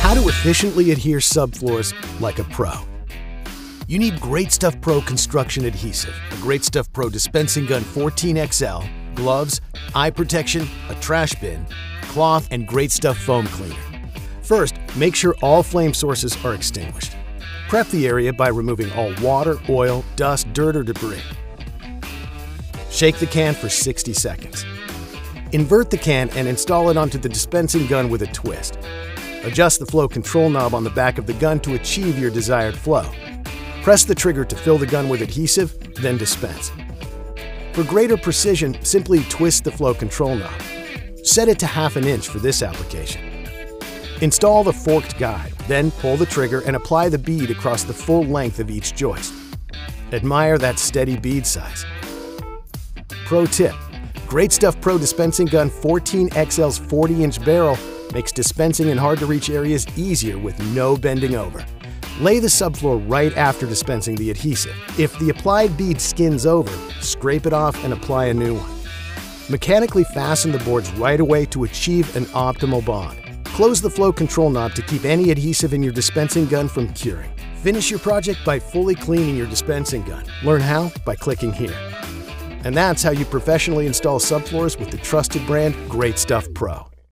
How to efficiently adhere subfloors like a pro. You need Great Stuff Pro construction adhesive, a Great Stuff Pro dispensing gun 14XL, gloves, eye protection, a trash bin, cloth, and Great Stuff foam cleaner. First, make sure all flame sources are extinguished. Prep the area by removing all water, oil, dust, dirt, or debris. Shake the can for 60 seconds. Invert the can and install it onto the dispensing gun with a twist. Adjust the flow control knob on the back of the gun to achieve your desired flow. Press the trigger to fill the gun with adhesive, then dispense. For greater precision, simply twist the flow control knob. Set it to 1/2 inch for this application. Install the forked guide, then pull the trigger and apply the bead across the full length of each joist. Admire that steady bead size. Pro tip: Great Stuff Pro dispensing gun 14XL's 40-inch barrel makes dispensing in hard-to-reach areas easier with no bending over. Lay the subfloor right after dispensing the adhesive. If the applied bead skins over, scrape it off and apply a new one. Mechanically fasten the boards right away to achieve an optimal bond. Close the flow control knob to keep any adhesive in your dispensing gun from curing. Finish your project by fully cleaning your dispensing gun. Learn how by clicking here. And that's how you professionally install subfloors with the trusted brand Great Stuff Pro.